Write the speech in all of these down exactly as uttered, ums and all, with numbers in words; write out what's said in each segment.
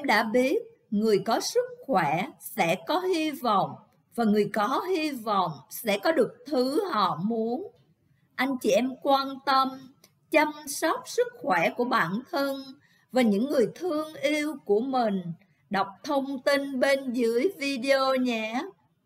đã biết người có sức khỏe sẽ có hy vọng, và người có hy vọng sẽ có được thứ họ muốn. Anh chị em quan tâm, chăm sóc sức khỏe của bản thân và những người thương yêu của mình. Đọc thông tin bên dưới video nhé.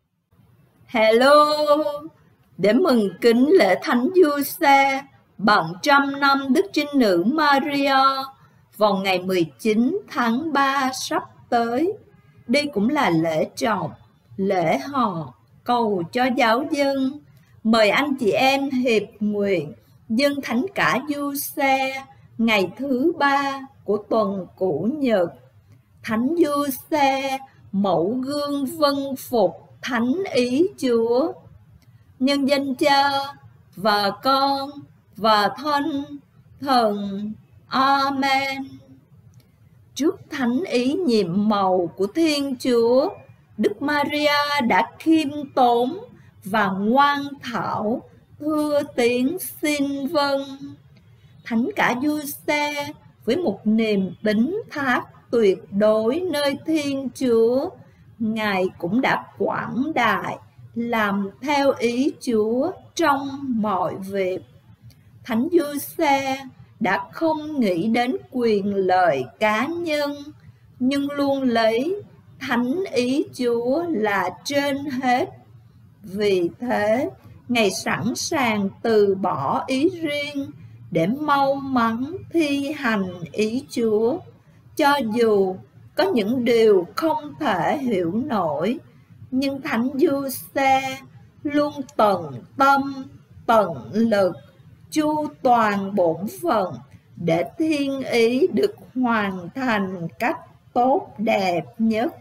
Hello! Để mừng kính lễ Thánh Giuse bằng trăm năm Đức Trinh Nữ Maria vào ngày mười chín tháng ba sắp tới. Đây cũng là lễ trọng, lễ họ cầu cho giáo dân. Mời anh chị em hiệp nguyện dâng thánh cả Giuse ngày thứ ba của tuần Cũ Nhật. Thánh Giuse, mẫu gương vâng phục thánh ý Chúa. Nhân danh Cha và Con và Thánh Thần. Amen. Trước thánh ý nhiệm màu của Thiên Chúa, Đức Maria đã khiêm tốn và ngoan thảo thưa tiếng xin vâng. Thánh cả Giuse với một niềm tín thác tuyệt đối nơi Thiên Chúa, Ngài cũng đã quảng đại làm theo ý Chúa trong mọi việc. Thánh Giuse đã không nghĩ đến quyền lợi cá nhân, nhưng luôn lấy thánh ý Chúa là trên hết. Vì thế, Ngài sẵn sàng từ bỏ ý riêng để mau mắn thi hành ý Chúa, cho dù có những điều không thể hiểu nổi. Nhưng Thánh Giuse luôn tận tâm, tận lực, chu toàn bổn phận để thiên ý được hoàn thành cách tốt đẹp nhất.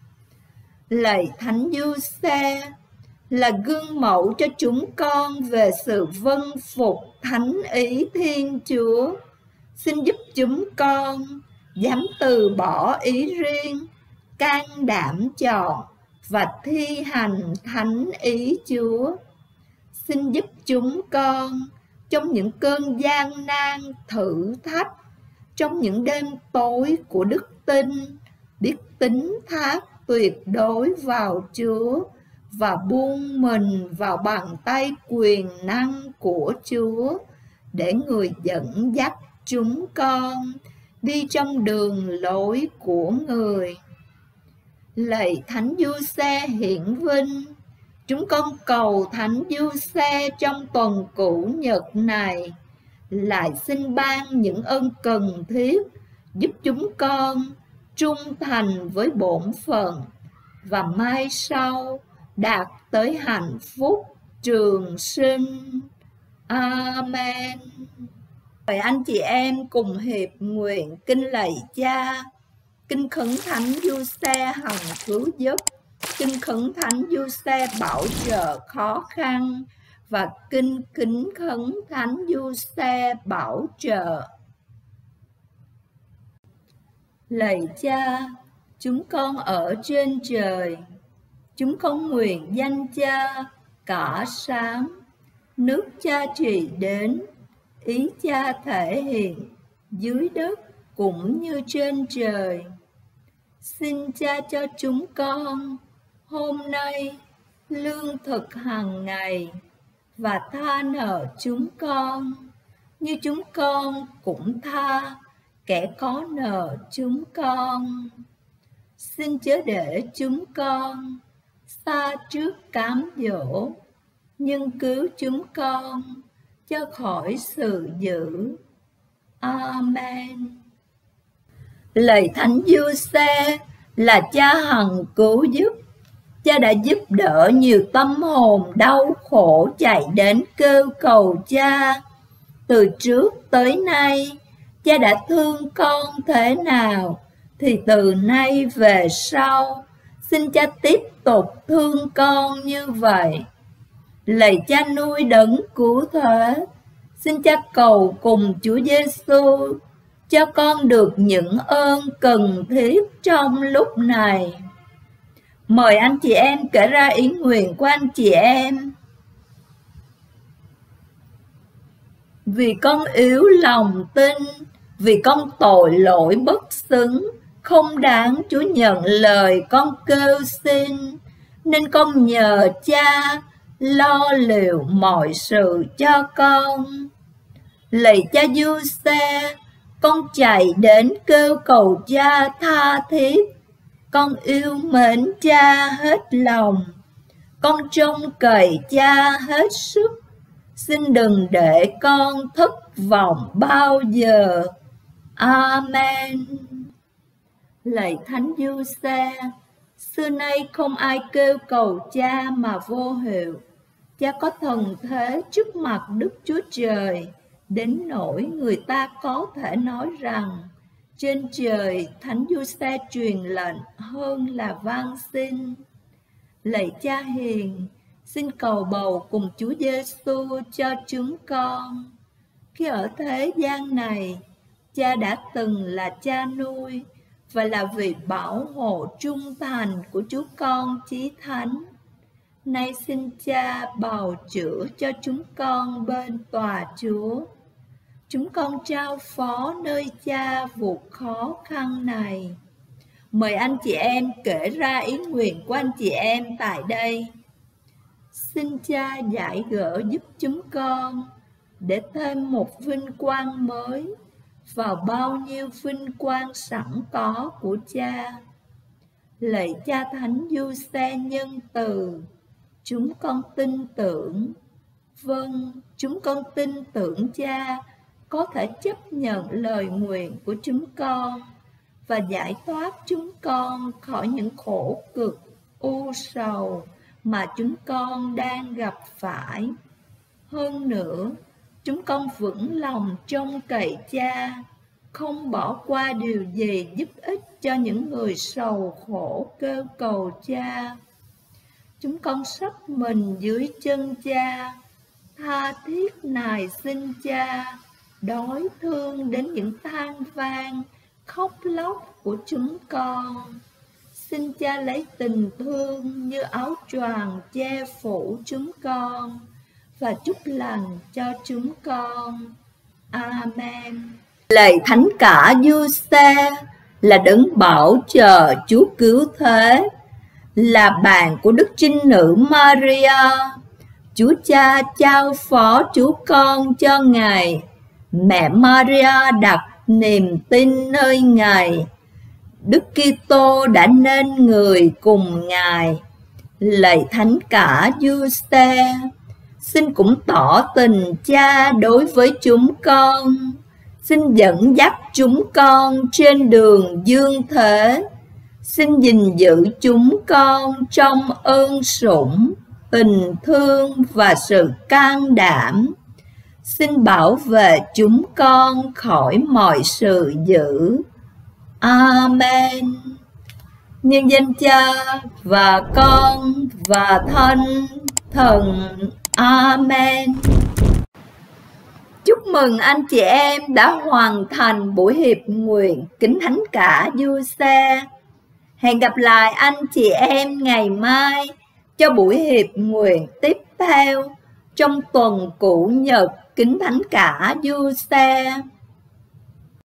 Lạy Thánh Giuse là gương mẫu cho chúng con về sự vâng phục thánh ý Thiên Chúa. Xin giúp chúng con dám từ bỏ ý riêng, can đảm chọn và thi hành thánh ý Chúa. Xin giúp chúng con trong những cơn gian nan thử thách, trong những đêm tối của đức tin, biết tín thác tuyệt đối vào Chúa và buông mình vào bàn tay quyền năng của Chúa, để Người dẫn dắt chúng con đi trong đường lối của Người. Lạy Thánh Giuse hiển vinh, chúng con cầu Thánh Giuse trong tuần Cũ Nhật này lại xin ban những ơn cần thiết giúp chúng con trung thành với bổn phận và mai sau đạt tới hạnh phúc trường sinh. Amen. Mời anh chị em cùng hiệp nguyện kinh lạy Cha, kinh khấn Thánh Giuse hằng cứu giúp, kinh khấn Thánh Giuse bảo trợ khó khăn và kinh kính khấn Thánh Giuse bảo trợ. Lạy Cha, chúng con ở trên trời, chúng con nguyện danh Cha cả sáng, nước Cha trị đến, ý Cha thể hiện dưới đất cũng như trên trời. Xin Cha cho chúng con hôm nay lương thực hàng ngày, và tha nợ chúng con như chúng con cũng tha kẻ có nợ chúng con. Xin chớ để chúng con xa trước cám dỗ, nhưng cứu chúng con cho khỏi sự dữ. Amen. Lạy Thánh Giuse là Cha hằng cứu giúp, Cha đã giúp đỡ nhiều tâm hồn đau khổ chạy đến kêu cầu Cha. Từ trước tới nay, Cha đã thương con thế nào, thì từ nay về sau, xin Cha tiếp tục thương con như vậy. Lạy Cha nuôi đấng cứu thế, xin Cha cầu cùng Chúa Giêsu cho con được những ơn cần thiết trong lúc này. Mời anh chị em kể ra ý nguyện của anh chị em. Vì con yếu lòng tin, vì con tội lỗi bất xứng, không đáng Chúa nhận lời con kêu xin, nên con nhờ Cha lo liệu mọi sự cho con. Lạy Cha Giuse, con chạy đến kêu cầu Cha tha thiết. Con yêu mến Cha hết lòng, con trông cậy Cha hết sức. Xin đừng để con thất vọng bao giờ. Amen. Lạy Thánh Giuse, xưa nay không ai kêu cầu Cha mà vô hiệu. Cha có thần thế trước mặt Đức Chúa Trời, đến nỗi người ta có thể nói rằng trên trời Thánh Giuse truyền lệnh hơn là van xin. Lạy Cha hiền, xin cầu bầu cùng Chúa Giêsu cho chúng con. Khi ở thế gian này, Cha đã từng là cha nuôi và là vị bảo hộ trung thành của chú con chí thánh. Nay xin Cha bào chữa cho chúng con bên tòa Chúa. Chúng con trao phó nơi Cha vụ khó khăn này. Mời anh chị em kể ra ý nguyện của anh chị em tại đây. Xin Cha giải gỡ giúp chúng con để thêm một vinh quang mới vào bao nhiêu vinh quang sẵn có của Cha. Lạy Cha Thánh Giuse nhân từ, chúng con tin tưởng. Vâng, chúng con tin tưởng Cha có thể chấp nhận lời nguyện của chúng con và giải thoát chúng con khỏi những khổ cực, u sầu mà chúng con đang gặp phải. Hơn nữa, chúng con vững lòng trông cậy Cha, không bỏ qua điều gì giúp ích cho những người sầu khổ kêu cầu Cha. Chúng con sắp mình dưới chân Cha, tha thiết nài xin Cha đói thương đến những than vang, khóc lóc của chúng con. Xin Cha lấy tình thương như áo choàng che phủ chúng con và chúc lành cho chúng con. Amen. Lạy Thánh Cả Giuse, là đấng bảo trợ Chúa cứu thế, là bạn của Đức Trinh Nữ Maria, Chúa Cha trao phó Chúa Con cho Ngài. Mẹ Maria đặt niềm tin nơi Ngài. Đức Kitô đã nên người cùng Ngài. Lạy Thánh Cả Giuse, xin cũng tỏ tình Cha đối với chúng con. Xin dẫn dắt chúng con trên đường dương thế. Xin gìn giữ chúng con trong ơn sủng, tình thương và sự can đảm. Xin bảo vệ chúng con khỏi mọi sự dữ. Amen. Nhân danh Cha và Con và Thánh Thần. Amen. Chúc mừng anh chị em đã hoàn thành buổi hiệp nguyện Kính Thánh Cả Giuse. Hẹn gặp lại anh chị em ngày mai cho buổi hiệp nguyện tiếp theo trong tuần Cũ Nhật Kính Thánh Cả Giuse.